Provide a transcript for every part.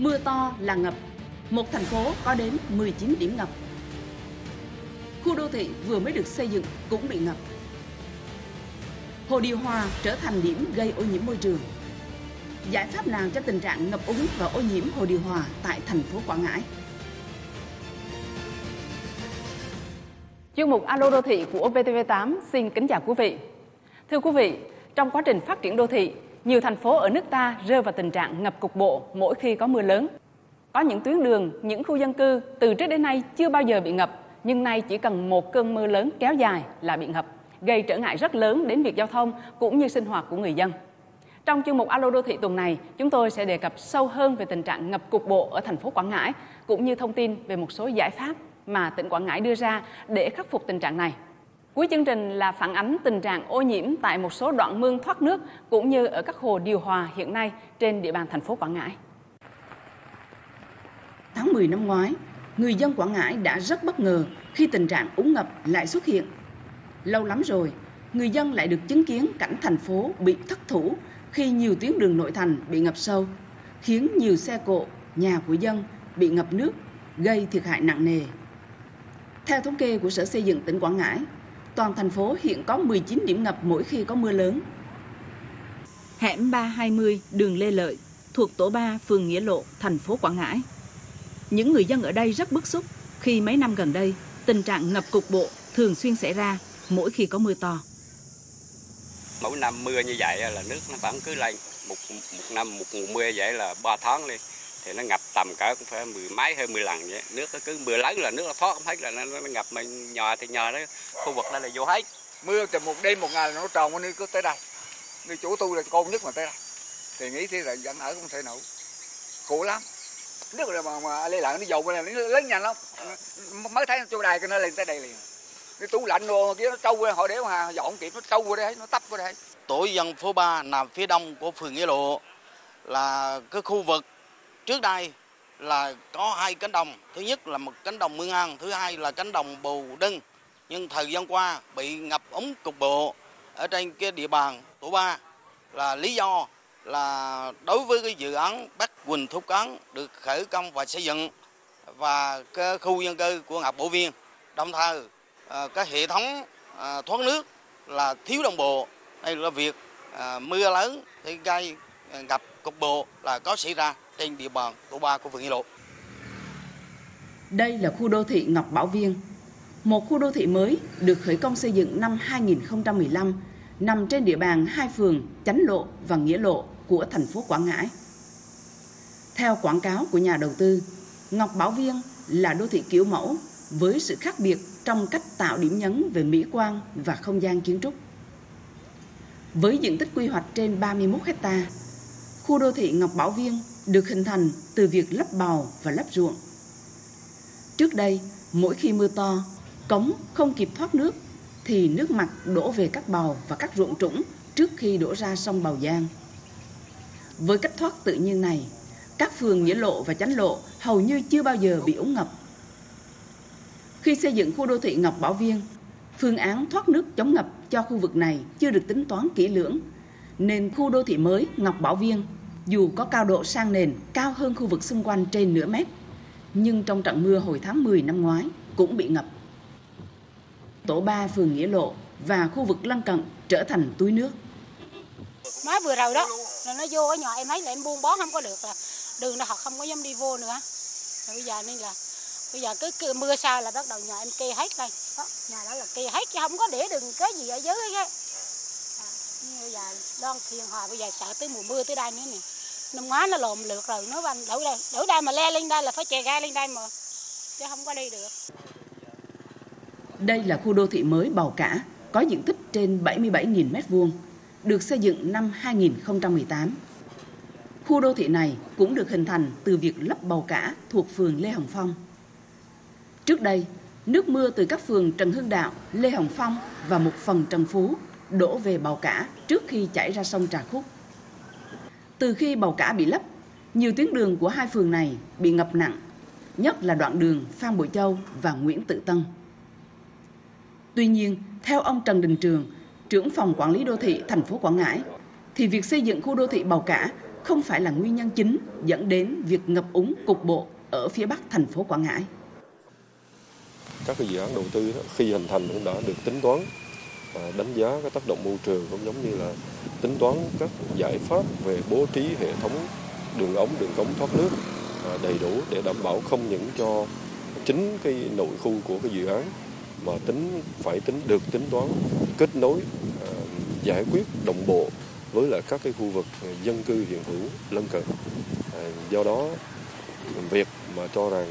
Mưa to là ngập, một thành phố có đến 19 điểm ngập. Khu đô thị vừa mới được xây dựng cũng bị ngập. Hồ điều hòa trở thành điểm gây ô nhiễm môi trường. Giải pháp nào cho tình trạng ngập úng và ô nhiễm hồ điều hòa tại thành phố Quảng Ngãi? Chuyên mục Alo Đô thị của VTV8 xin kính chào quý vị. Thưa quý vị, trong quá trình phát triển đô thị, nhiều thành phố ở nước ta rơi vào tình trạng ngập cục bộ mỗi khi có mưa lớn. Có những tuyến đường, những khu dân cư từ trước đến nay chưa bao giờ bị ngập, nhưng nay chỉ cần một cơn mưa lớn kéo dài là bị ngập, gây trở ngại rất lớn đến việc giao thông cũng như sinh hoạt của người dân. Trong chuyên mục Alo Đô thị tuần này, chúng tôi sẽ đề cập sâu hơn về tình trạng ngập cục bộ ở thành phố Quảng Ngãi, cũng như thông tin về một số giải pháp mà tỉnh Quảng Ngãi đưa ra để khắc phục tình trạng này. Cuối chương trình là phản ánh tình trạng ô nhiễm tại một số đoạn mương thoát nước cũng như ở các hồ điều hòa hiện nay trên địa bàn thành phố Quảng Ngãi. Tháng 10 năm ngoái, người dân Quảng Ngãi đã rất bất ngờ khi tình trạng úng ngập lại xuất hiện. Lâu lắm rồi, người dân lại được chứng kiến cảnh thành phố bị thất thủ khi nhiều tuyến đường nội thành bị ngập sâu, khiến nhiều xe cộ, nhà của dân bị ngập nước, gây thiệt hại nặng nề. Theo thống kê của Sở Xây dựng tỉnh Quảng Ngãi, toàn thành phố hiện có 19 điểm ngập mỗi khi có mưa lớn. Hẻm 320 đường Lê Lợi thuộc tổ 3 phường Nghĩa Lộ, thành phố Quảng Ngãi. Những người dân ở đây rất bức xúc khi mấy năm gần đây tình trạng ngập cục bộ thường xuyên xảy ra mỗi khi có mưa to. Mỗi năm mưa như vậy là nước nó vẫn cứ lên, một năm một mùa mưa vậy là 3 tháng đi thì nó ngập tầm cỡ cũng phải 10 mấy hay 10 lần vậy. Nước nó cứ mưa lớn là nước nó thoát không hết là nó ngập, mà nhà thì nhà đó khu vực đây là vô hết. Mưa từ một đêm một ngày là nó tròn nó cứ tới đây. Người chủ tôi là con nhất mà tới đây. Thì nghĩ thế là vẫn ở không thể nổi. Khổ lắm. Nước mà lê lợn nó dầu bên này nó lớn nhanh lắm. Mới thấy chỗ đài nó lên tới đây liền. Cái tủ lạnh đồ kia nó trâu qua họ để mà dọn kịp nó trâu qua đây, nó tấp qua đây. Tổ dân phố 3 nằm phía đông của phường Nghĩa Lộ là cái khu vực trước đây là có 2 cánh đồng. Thứ nhất là một cánh đồng Mương An, thứ hai là cánh đồng Bù Đưng. Nhưng thời gian qua bị ngập úng cục bộ ở trên cái địa bàn tổ 3 là lý do là đối với cái dự án Bắc Quỳnh Thúc Cán được khởi công và xây dựng và cái khu dân cư của Ngọc Bổ Viên, đồng thời cái hệ thống thoát nước là thiếu đồng bộ. Đây là việc mưa lớn thì gây ngập cục bộ là có xảy ra trên địa bàn tổ 3 của phường Nghĩa Lộ. Đây là khu đô thị Ngọc Bảo Viên, một khu đô thị mới được khởi công xây dựng năm 2015, nằm trên địa bàn 2 phường Chánh Lộ và Nghĩa Lộ của thành phố Quảng Ngãi. Theo quảng cáo của nhà đầu tư, Ngọc Bảo Viên là đô thị kiểu mẫu với sự khác biệt trong cách tạo điểm nhấn về mỹ quan và không gian kiến trúc. Với diện tích quy hoạch trên 31 ha, khu đô thị Ngọc Bảo Viên được hình thành từ việc lấp bào và lấp ruộng. Trước đây, mỗi khi mưa to, cống không kịp thoát nước thì nước mặt đổ về các bào và các ruộng trũng trước khi đổ ra sông Bào Giang. Với cách thoát tự nhiên này, các phường Nghĩa Lộ và Chánh Lộ hầu như chưa bao giờ bị úng ngập. Khi xây dựng khu đô thị Ngọc Bảo Viên, phương án thoát nước chống ngập cho khu vực này chưa được tính toán kỹ lưỡng, nên khu đô thị mới Ngọc Bảo Viên dù có cao độ san nền cao hơn khu vực xung quanh trên nửa mét, nhưng trong trận mưa hồi tháng 10 năm ngoái cũng bị ngập. Tổ 3 phường Nghĩa Lộ và khu vực lân cận trở thành túi nước. Mới vừa rồi đó, là nó vô ở nhà em thấy là em buôn bán không có được, là đường nó họ không có dám đi vô nữa. Rồi bây giờ nên là bây giờ cứ mưa xa là bắt đầu nhà em kê hết đây. Đó, nhà đó là kê hết chứ không có để đừng cái gì ở dưới hết. Bây giờ đoan thiên hòa bây giờ sợ tới mùa mưa tới đây nữa nè. Năm ngoái nó lồm lượt rồi, nó đổ đây mà le lên đây là phải chè ga lên đây mà, chứ không có đi được. Đây là khu đô thị mới Bào Cả, có diện tích trên 77.000 m², được xây dựng năm 2018. Khu đô thị này cũng được hình thành từ việc lấp bào cả thuộc phường Lê Hồng Phong. Trước đây, nước mưa từ các phường Trần Hưng Đạo, Lê Hồng Phong và một phần Trần Phú đổ về bào cả trước khi chảy ra sông Trà Khúc. Từ khi bào cả bị lấp, nhiều tuyến đường của 2 phường này bị ngập nặng, nhất là đoạn đường Phan Bội Châu và Nguyễn Tự Tân. Tuy nhiên, theo ông Trần Đình Trường, trưởng phòng quản lý đô thị thành phố Quảng Ngãi, thì việc xây dựng khu đô thị Bào Cả không phải là nguyên nhân chính dẫn đến việc ngập úng cục bộ ở phía bắc thành phố Quảng Ngãi. Các cái dự án đầu tư đó, khi hình thành cũng đã được tính toán, đánh giá các tác động môi trường, cũng giống như là tính toán các giải pháp về bố trí hệ thống đường ống, đường cống thoát nước đầy đủ để đảm bảo không những cho chính cái nội khu của cái dự án mà phải được tính toán kết nối, giải quyết đồng bộ với lại các cái khu vực dân cư hiện hữu lân cận. Do đó việc mà cho rằng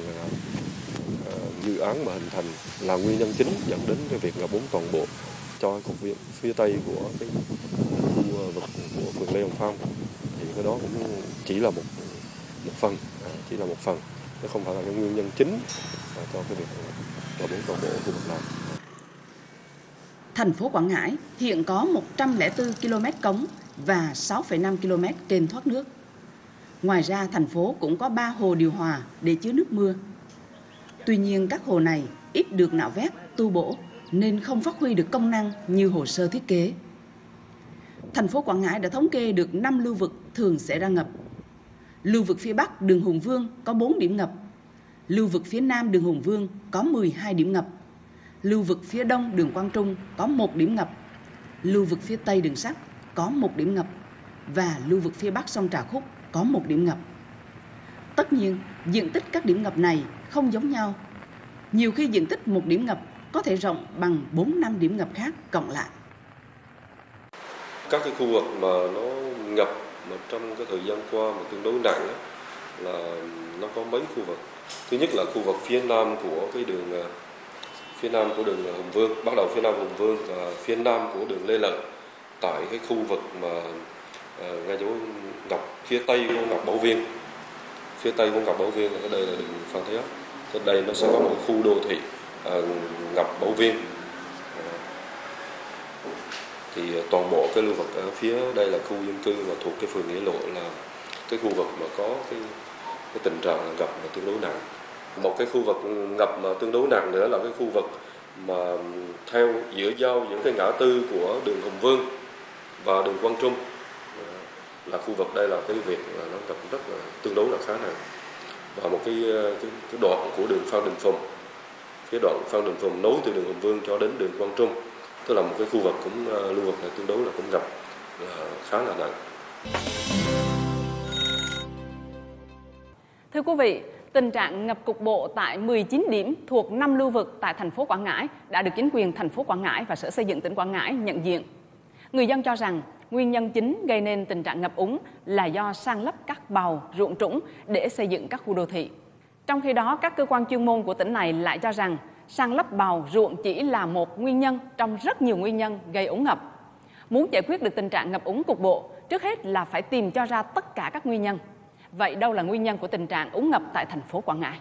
dự án mà hình thành là nguyên nhân chính dẫn đến cái việc ngập úng toàn bộ cho cục viện phía tây của cái khu vực của phường Lê Hồng Phong, thì cái đó cũng chỉ là một phần, nó không phải là cái nguyên nhân chính cho cái việc ngập úng toàn bộ khu vực này. Thành phố Quảng Ngãi hiện có 104 km cống và 6,5 km kênh thoát nước. Ngoài ra, thành phố cũng có 3 hồ điều hòa để chứa nước mưa. Tuy nhiên, các hồ này ít được nạo vét, tu bổ nên không phát huy được công năng như hồ sơ thiết kế. Thành phố Quảng Ngãi đã thống kê được 5 lưu vực thường xảy ra ngập. Lưu vực phía Bắc đường Hùng Vương có 4 điểm ngập. Lưu vực phía Nam đường Hùng Vương có 12 điểm ngập. Lưu vực phía Đông đường Quang Trung có 1 điểm ngập. Lưu vực phía Tây đường Sắt có 1 điểm ngập. Và lưu vực phía Bắc sông Trà Khúc có 1 điểm ngập. Tất nhiên, diện tích các điểm ngập này không giống nhau. Nhiều khi diện tích một điểm ngập có thể rộng bằng 4-5 điểm ngập khác cộng lại. Các cái khu vực mà nó ngập mà trong cái thời gian qua mà tương đối nặng đó, là nó có mấy khu vực. Thứ nhất là khu vực phía nam của cái đường Hùng Vương, bắt đầu phía nam Hùng Vương và phía nam của đường Lê Lợi, tại cái khu vực mà ngay chỗ ngập phía tây của ngập Bảo Viên. Phía tây của ngập Bảo Viên là đây là đường Phan Thế Ấp. Ở đây nó sẽ có một khu đô thị ngập Bảo Viên. Thì toàn bộ cái lưu vực ở phía đây là khu dân cư và thuộc cái phường Nghĩa Lộ là cái khu vực mà có cái tình trạng ngập mà tương đối nặng. Một cái khu vực ngập mà tương đối nặng nữa là cái khu vực mà theo giữa cái ngã tư của đường Hùng Vương và đường Quang Trung, là khu vực đây là cái việc là nó ngập rất là tương đối là khá nặng. Và một cái đoạn của đường Phan Đình Phùng, cái đoạn Phan Đình Phùng nối từ đường Hùng Vương cho đến đường Quang Trung, tức là một cái khu vực cũng lưu vực này tương đối là cũng ngập là khá là nặng. Thưa quý vị, tình trạng ngập cục bộ tại 19 điểm thuộc 5 lưu vực tại thành phố Quảng Ngãi đã được chính quyền thành phố Quảng Ngãi và Sở Xây dựng tỉnh Quảng Ngãi nhận diện. Người dân cho rằng nguyên nhân chính gây nên tình trạng ngập úng là do san lấp các bào, ruộng trũng để xây dựng các khu đô thị. Trong khi đó, các cơ quan chuyên môn của tỉnh này lại cho rằng san lấp bào, ruộng chỉ là một nguyên nhân trong rất nhiều nguyên nhân gây úng ngập. Muốn giải quyết được tình trạng ngập úng cục bộ, trước hết là phải tìm cho ra tất cả các nguyên nhân. Vậy đâu là nguyên nhân của tình trạng úng ngập tại thành phố Quảng Ngãi?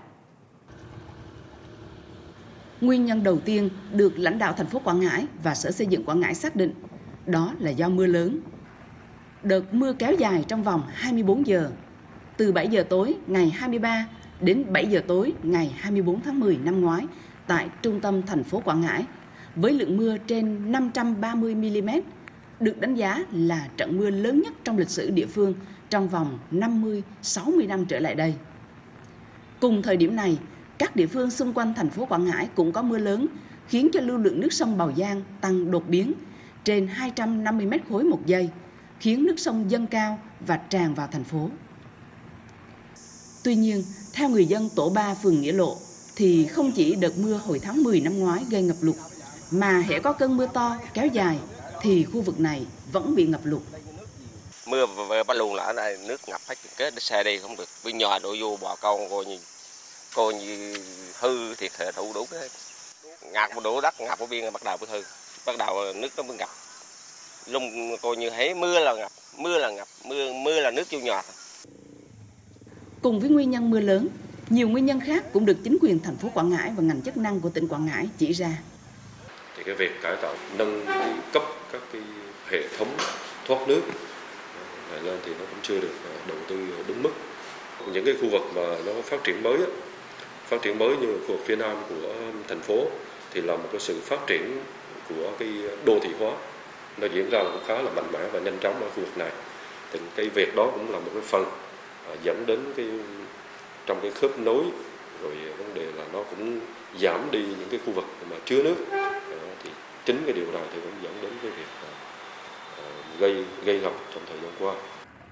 Nguyên nhân đầu tiên được lãnh đạo thành phố Quảng Ngãi và Sở Xây dựng Quảng Ngãi xác định, đó là do mưa lớn. Đợt mưa kéo dài trong vòng 24 giờ, từ 7 giờ tối ngày 23 đến 7 giờ tối ngày 24 tháng 10 năm ngoái tại trung tâm thành phố Quảng Ngãi, với lượng mưa trên 530 mm, được đánh giá là trận mưa lớn nhất trong lịch sử địa phương trong vòng 50-60 năm trở lại đây. Cùng thời điểm này, các địa phương xung quanh thành phố Quảng Ngãi cũng có mưa lớn, khiến cho lưu lượng nước sông Bào Giang tăng đột biến trên 250 mét khối một giây, khiến nước sông dâng cao và tràn vào thành phố. Tuy nhiên, theo người dân tổ 3 phường Nghĩa Lộ, thì không chỉ đợt mưa hồi tháng 10 năm ngoái gây ngập lụt, mà hễ có cơn mưa to kéo dài thì khu vực này vẫn bị ngập lụt. Mưa về bắt luôn là ở đây nước ngập hết, cái xe đi không được, bên nhà đổ vô bà con coi như hư thiệt hệ đủ cái ngạt một đổ đất ngập ở biên bắt đầu bữa hư, bắt đầu nước nó mới ngập. Lung coi như hễ mưa là ngập, mưa là nước vô nhà. Cùng với nguyên nhân mưa lớn, nhiều nguyên nhân khác cũng được chính quyền thành phố Quảng Ngãi và ngành chức năng của tỉnh Quảng Ngãi chỉ ra. Thì cái việc cải tạo nâng cấp các cái hệ thống thoát nước lên thì nó cũng chưa được đầu tư đúng mức. Những cái khu vực mà nó phát triển mới như khu vực phía nam của thành phố thì là một cái sự phát triển của cái đô thị hóa, nó diễn ra cũng khá là mạnh mẽ và nhanh chóng ở khu vực này. Thì cái việc đó cũng là một cái phần dẫn đến trong cái khớp nối, rồi vấn đề là nó cũng giảm đi những cái khu vực mà chứa nước. Thì chính cái điều này thì cũng dẫn đến cái việc gây ngập trong thời gian qua.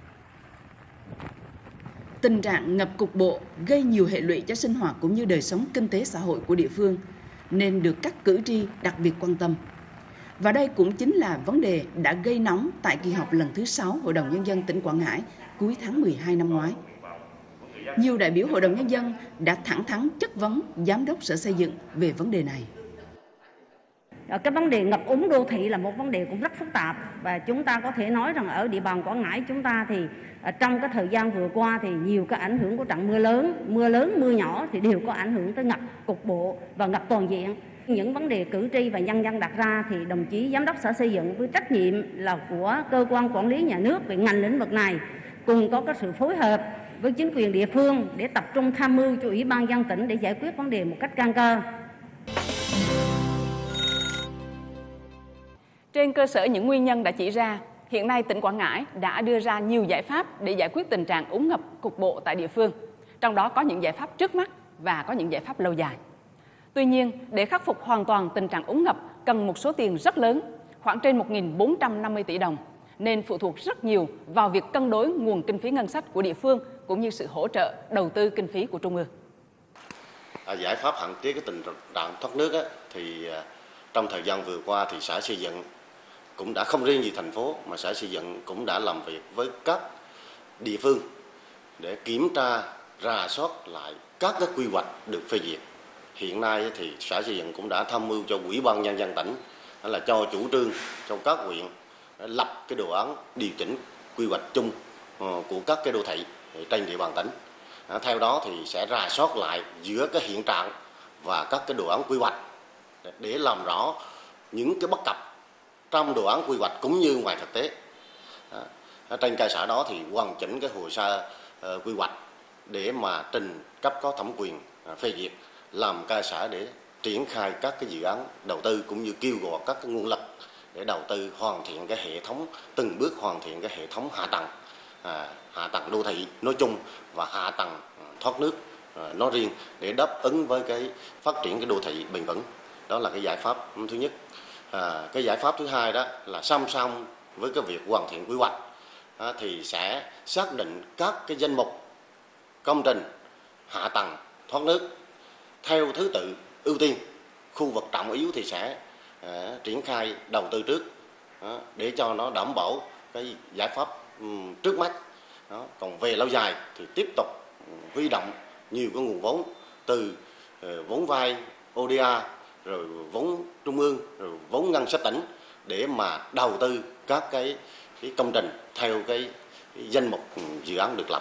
Tình trạng ngập cục bộ gây nhiều hệ lụy cho sinh hoạt cũng như đời sống kinh tế xã hội của địa phương, nên được các cử tri đặc biệt quan tâm. Và đây cũng chính là vấn đề đã gây nóng tại kỳ họp lần thứ 6 Hội đồng Nhân dân tỉnh Quảng Ngãi cuối tháng 12 năm ngoái. Nhiều đại biểu Hội đồng Nhân dân đã thẳng thắn chất vấn Giám đốc Sở Xây dựng về vấn đề này. Cái vấn đề ngập úng đô thị là một vấn đề cũng rất phức tạp, và chúng ta có thể nói rằng ở địa bàn Quảng Ngãi chúng ta thì trong cái thời gian vừa qua thì nhiều cái ảnh hưởng của trận mưa lớn, mưa nhỏ thì đều có ảnh hưởng tới ngập cục bộ và ngập toàn diện. Những vấn đề cử tri và nhân dân đặt ra thì đồng chí Giám đốc Sở Xây dựng với trách nhiệm là của cơ quan quản lý nhà nước về ngành lĩnh vực này cùng có cái sự phối hợp với chính quyền địa phương để tập trung tham mưu cho Ủy ban nhân dân tỉnh để giải quyết vấn đề một cách căn cơ. Trên cơ sở những nguyên nhân đã chỉ ra, hiện nay tỉnh Quảng Ngãi đã đưa ra nhiều giải pháp để giải quyết tình trạng úng ngập cục bộ tại địa phương. Trong đó có những giải pháp trước mắt và có những giải pháp lâu dài. Tuy nhiên, để khắc phục hoàn toàn tình trạng úng ngập cần một số tiền rất lớn, khoảng trên 1.450 tỷ đồng, nên phụ thuộc rất nhiều vào việc cân đối nguồn kinh phí ngân sách của địa phương cũng như sự hỗ trợ đầu tư kinh phí của Trung ương. Giải pháp hạn chế cái tình trạng thoát nước thì trong thời gian vừa qua thì Sở Xây dựng cũng đã, không riêng gì thành phố mà Sở Xây dựng cũng đã làm việc với các địa phương để kiểm tra, rà soát lại các cái quy hoạch được phê duyệt. Hiện nay thì Sở Xây dựng cũng đã tham mưu cho Ủy ban Nhân dân tỉnh là cho chủ trương trong các huyện lập cái đồ án điều chỉnh quy hoạch chung của các cái đô thị trên địa bàn tỉnh. Theo đó thì sẽ rà soát lại giữa cái hiện trạng và các cái đồ án quy hoạch để làm rõ những cái bất cập trong đồ án quy hoạch cũng như ngoài thực tế. Trên cơ sở đó thì hoàn chỉnh cái hồ sơ quy hoạch để mà trình cấp có thẩm quyền phê duyệt, làm cơ sở để triển khai các cái dự án đầu tư cũng như kêu gọi các cái nguồn lực để đầu tư hoàn thiện cái hệ thống, từng bước hoàn thiện cái hệ thống hạ tầng đô thị nói chung và hạ tầng thoát nước nói riêng để đáp ứng với cái phát triển cái đô thị bền vững. Đó là cái giải pháp thứ nhất. Cái giải pháp thứ hai đó là song song với cái việc hoàn thiện quy hoạch thì sẽ xác định các cái danh mục công trình hạ tầng thoát nước theo thứ tự ưu tiên. Khu vực trọng yếu thì sẽ triển khai đầu tư trước để cho nó đảm bảo cái giải pháp trước mắt. Còn về lâu dài thì tiếp tục huy động nhiều cái nguồn vốn từ vốn vay ODA, rồi vốn trung ương, rồi vốn ngân sách tỉnh để mà đầu tư các cái công trình theo cái danh mục dự án được lập.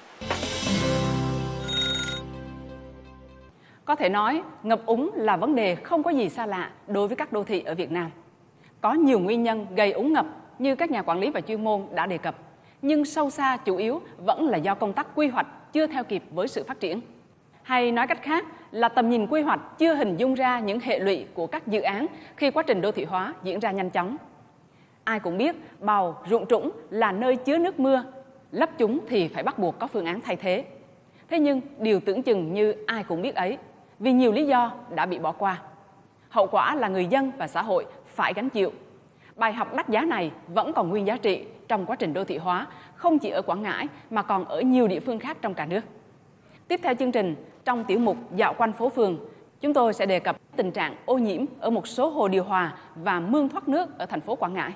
Có thể nói, ngập úng là vấn đề không có gì xa lạ đối với các đô thị ở Việt Nam. Có nhiều nguyên nhân gây úng ngập như các nhà quản lý và chuyên môn đã đề cập, nhưng sâu xa chủ yếu vẫn là do công tác quy hoạch chưa theo kịp với sự phát triển. Hay nói cách khác là tầm nhìn quy hoạch chưa hình dung ra những hệ lụy của các dự án khi quá trình đô thị hóa diễn ra nhanh chóng. Ai cũng biết bào, ruộng trũng là nơi chứa nước mưa, lấp chúng thì phải bắt buộc có phương án thay thế. Thế nhưng điều tưởng chừng như ai cũng biết ấy, vì nhiều lý do đã bị bỏ qua. Hậu quả là người dân và xã hội phải gánh chịu. Bài học đắt giá này vẫn còn nguyên giá trị trong quá trình đô thị hóa, không chỉ ở Quảng Ngãi mà còn ở nhiều địa phương khác trong cả nước. Tiếp theo chương trình, trong tiểu mục Dạo quanh phố phường, chúng tôi sẽ đề cập tình trạng ô nhiễm ở một số hồ điều hòa và mương thoát nước ở thành phố Quảng Ngãi.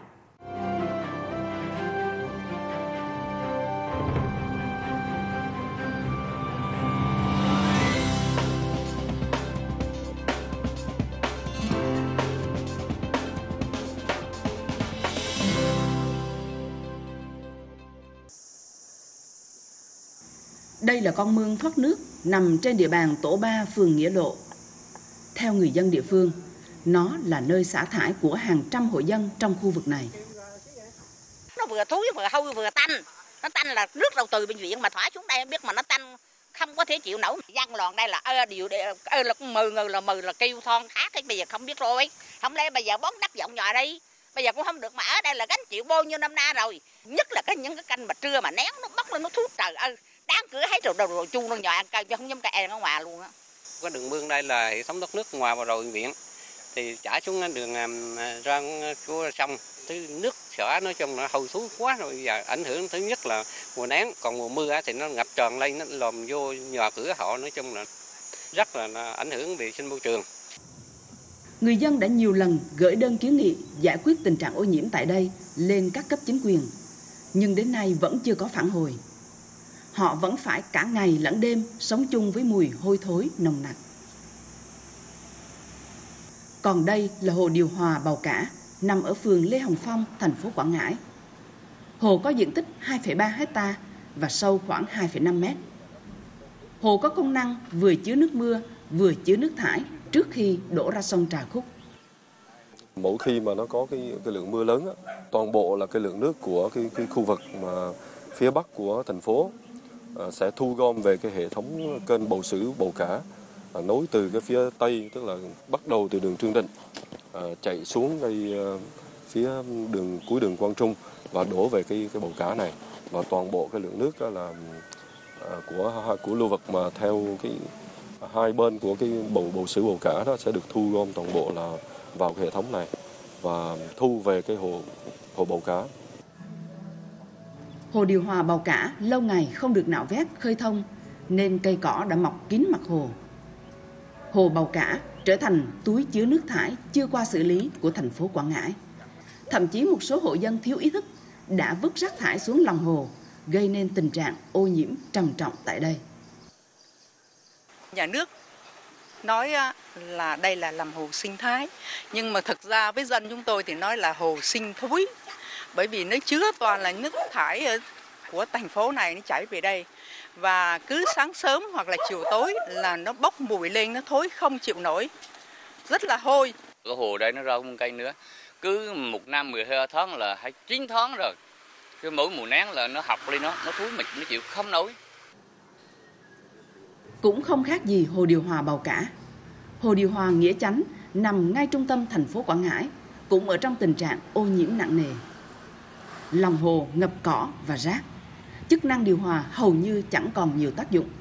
Đây là con mương thoát nước nằm trên địa bàn tổ 3 phường Nghĩa Lộ. Theo người dân địa phương, nó là nơi xả thải của hàng trăm hộ dân trong khu vực này. Nó vừa thúi vừa hôi vừa tanh. Nó tanh là nước đầu từ bệnh viện mà thỏa xuống đây biết mà nó tanh không có thể chịu nổi. Dân lòn đây là là 10 người là kêu thon thác, bây giờ không biết rồi. Không lẽ bây giờ bón đất vọng nhòa đây. Bây giờ cũng không được, mà ở đây là gánh chịu bao nhiêu năm nay rồi. Nhất là những cái canh mà trưa mà nén nó bốc lên nó thuốc, trời ơi, đáng cửa hết rồi chu nó nhỏ ăn cay cho không dám cay ở ngoài luôn á. Cái đường mương đây là hệ thống thoát nước ngoài và rồi viện thì chảy xuống đường ra của sông, thứ nước xả nói chung là hôi thối quá rồi, giờ ảnh hưởng thứ nhất là mùa nắng, còn mùa mưa thì nó ngập tràn lên, nó lòm vô nhà cửa họ, nói chung là rất là ảnh hưởng vệ sinh môi trường. Người dân đã nhiều lần gửi đơn kiến nghị giải quyết tình trạng ô nhiễm tại đây lên các cấp chính quyền, nhưng đến nay vẫn chưa có phản hồi. Họ vẫn phải cả ngày lẫn đêm sống chung với mùi hôi thối nồng nặc. Còn đây là hồ điều hòa Bào Cả, nằm ở phường Lê Hồng Phong, thành phố Quảng Ngãi. Hồ có diện tích 2,3 hectare và sâu khoảng 2,5 mét. Hồ có công năng vừa chứa nước mưa, vừa chứa nước thải trước khi đổ ra sông Trà Khúc. Mỗi khi mà nó có cái lượng mưa lớn, toàn bộ là cái lượng nước của cái khu vực mà phía bắc của thành phố sẽ thu gom về cái hệ thống kênh Bầu Sử Bầu Cả, nối từ cái phía tây, tức là bắt đầu từ đường Trương Định, chạy xuống ngay phía cuối đường Quang Trung và đổ về cái Bầu Cả này. Và toàn bộ cái lượng nước đó là của lưu vực mà theo cái hai bên của cái Bầu Sử Bầu Cả đó sẽ được thu gom toàn bộ là vào cái hệ thống này và thu về cái hồ Bầu Cả. Hồ điều hòa Bào Cả lâu ngày không được nạo vét khơi thông nên cây cỏ đã mọc kín mặt hồ. Hồ Bào Cả trở thành túi chứa nước thải chưa qua xử lý của thành phố Quảng Ngãi. Thậm chí một số hộ dân thiếu ý thức đã vứt rác thải xuống lòng hồ, gây nên tình trạng ô nhiễm trầm trọng tại đây. Nhà nước nói là đây là làm hồ sinh thái, nhưng mà thực ra với dân chúng tôi thì nói là hồ sinh thúi, bởi vì nó chứa toàn là nước thải của thành phố này nó chảy về đây, và cứ sáng sớm hoặc là chiều tối là nó bốc mùi lên, nó thối không chịu nổi, rất là hôi. Cái hồ đây nó ra một cây nữa, cứ một năm 12 tháng là hay 9 tháng rồi, cứ mỗi mùa nắng là nó học lên, nó thúi mịt, nó chịu không nổi. Cũng không khác gì hồ điều hòa Bào Cả. Hồ điều hòa Nghĩa Chánh nằm ngay trung tâm thành phố Quảng Ngãi, cũng ở trong tình trạng ô nhiễm nặng nề. Lòng hồ ngập cỏ và rác, chức năng điều hòa hầu như chẳng còn nhiều tác dụng.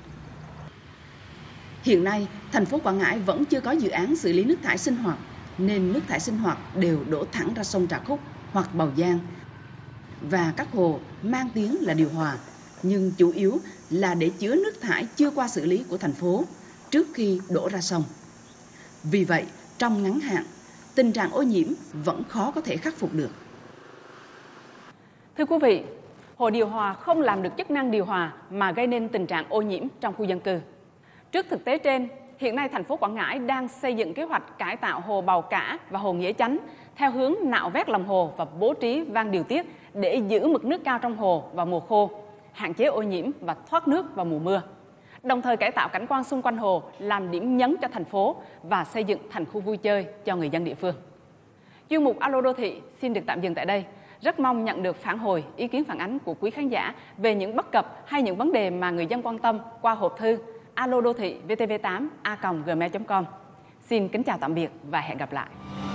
Hiện nay, thành phố Quảng Ngãi vẫn chưa có dự án xử lý nước thải sinh hoạt, nên nước thải sinh hoạt đều đổ thẳng ra sông Trà Khúc hoặc Bào Giang. Và các hồ mang tiếng là điều hòa, nhưng chủ yếu là để chứa nước thải chưa qua xử lý của thành phố trước khi đổ ra sông. Vì vậy, trong ngắn hạn, tình trạng ô nhiễm vẫn khó có thể khắc phục được. Thưa quý vị, hồ điều hòa không làm được chức năng điều hòa mà gây nên tình trạng ô nhiễm trong khu dân cư. Trước thực tế trên, hiện nay thành phố Quảng Ngãi đang xây dựng kế hoạch cải tạo hồ Bào Cả và hồ Nghĩa Chánh theo hướng nạo vét lòng hồ và bố trí van điều tiết để giữ mực nước cao trong hồ vào mùa khô, hạn chế ô nhiễm và thoát nước vào mùa mưa. Đồng thời cải tạo cảnh quan xung quanh hồ làm điểm nhấn cho thành phố và xây dựng thành khu vui chơi cho người dân địa phương. Chuyên mục Alo Đô Thị xin được tạm dừng tại đây. Rất mong nhận được phản hồi, ý kiến phản ánh của quý khán giả về những bất cập hay những vấn đề mà người dân quan tâm qua hộp thư alodothy vtv8a@gmail.com. Xin kính chào tạm biệt và hẹn gặp lại.